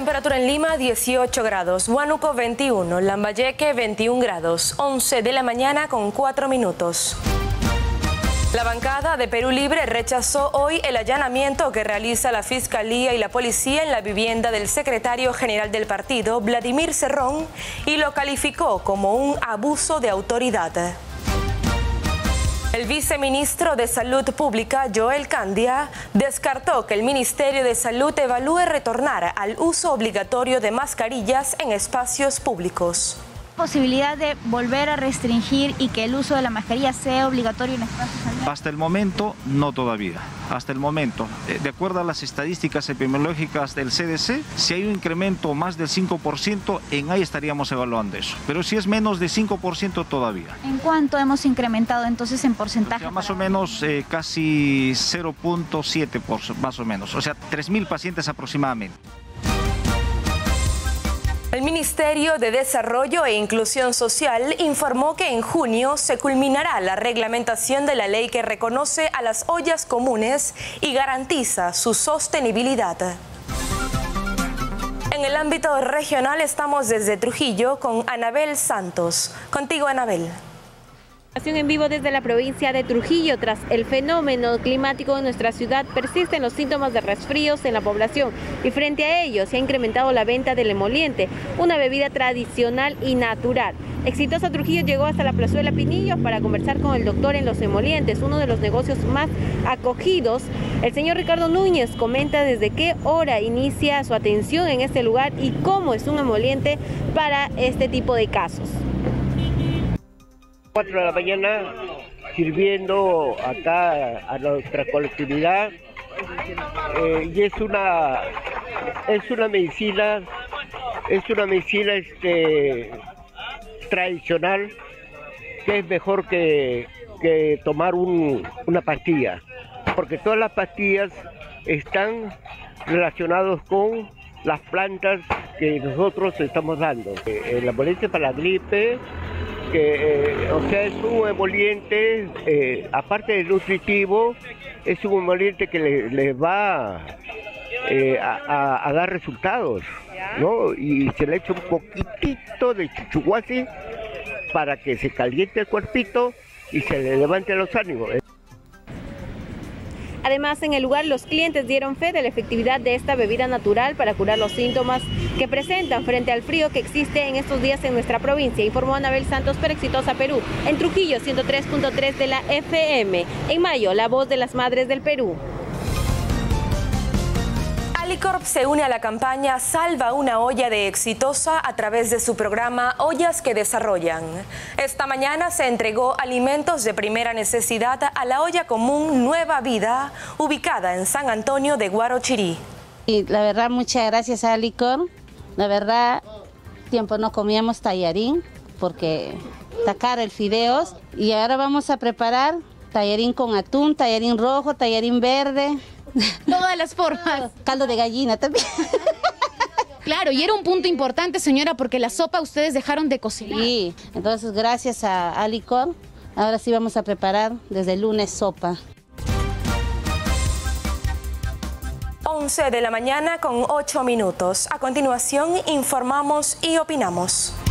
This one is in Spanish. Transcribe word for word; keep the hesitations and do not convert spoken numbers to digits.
Temperatura en Lima dieciocho grados, Huánuco veintiuno, Lambayeque veintiún grados, once de la mañana con cuatro minutos. La bancada de Perú Libre rechazó hoy el allanamiento que realiza la Fiscalía y la Policía en la vivienda del secretario general del partido, Vladimir Cerrón, y lo calificó como un abuso de autoridad. El viceministro de Salud Pública, Joel Candia, descartó que el Ministerio de Salud evalúe retornar al uso obligatorio de mascarillas en espacios públicos. Posibilidad de volver a restringir y que el uso de la mascarilla sea obligatorio en espacios abiertos? Hasta el momento, no todavía. Hasta el momento, de acuerdo a las estadísticas epidemiológicas del C D C, si hay un incremento más del cinco por ciento, en ahí estaríamos evaluando eso. Pero si es menos de cinco por ciento todavía. ¿En cuánto hemos incrementado entonces en porcentaje? O sea, más o menos eh, casi cero punto siete por ciento, más o menos. O sea, tres mil pacientes aproximadamente. El Ministerio de Desarrollo e Inclusión Social informó que en junio se culminará la reglamentación de la ley que reconoce a las ollas comunes y garantiza su sostenibilidad. En el ámbito regional estamos desde Trujillo con Anabel Santos. Contigo, Anabel. En vivo desde la provincia de Trujillo. Tras el fenómeno climático en nuestra ciudad, persisten los síntomas de resfríos en la población y frente a ello se ha incrementado la venta del emoliente, una bebida tradicional y natural. Exitosa Trujillo llegó hasta la plazuela Pinillos para conversar con el doctor en los emolientes, uno de los negocios más acogidos. El señor Ricardo Núñez comenta desde qué hora inicia su atención en este lugar y cómo es un emoliente para este tipo de casos. cuatro de la mañana sirviendo acá a nuestra colectividad eh, y es una es una medicina es una medicina este tradicional que es mejor que, que tomar un, una pastilla, porque todas las pastillas están relacionadas con las plantas que nosotros estamos dando. Eh, la molestia para la gripe, que eh, o sea, es un emoliente, eh, aparte de nutritivo, es un emoliente que les le va eh, a, a, a dar resultados, ¿no? Y se le echa un poquitito de chuchuhuasi para que se caliente el cuerpito y se le levante los ánimos. Además, en el lugar los clientes dieron fe de la efectividad de esta bebida natural para curar los síntomas que presentan frente al frío que existe en estos días en nuestra provincia, informó Anabel Santos para Exitosa Perú. En Trujillo, ciento tres punto tres de la F M. En mayo, la voz de las madres del Perú. Alicorp se une a la campaña Salva una olla de Exitosa a través de su programa Ollas que Desarrollan. Esta mañana se entregó alimentos de primera necesidad a la olla común Nueva Vida, ubicada en San Antonio de Guarochirí. Y la verdad, muchas gracias a Alicorp. La verdad, tiempo no comíamos tallarín porque está caro el fideos. Y ahora vamos a preparar tallarín con atún, tallarín rojo, tallarín verde. Todas las formas. Caldo de gallina también. Claro, y era un punto importante, señora, porque la sopa ustedes dejaron de cocinar. Sí, entonces gracias a Alicorp, ahora sí vamos a preparar desde el lunes sopa. once de la mañana con ocho minutos. A continuación informamos y opinamos.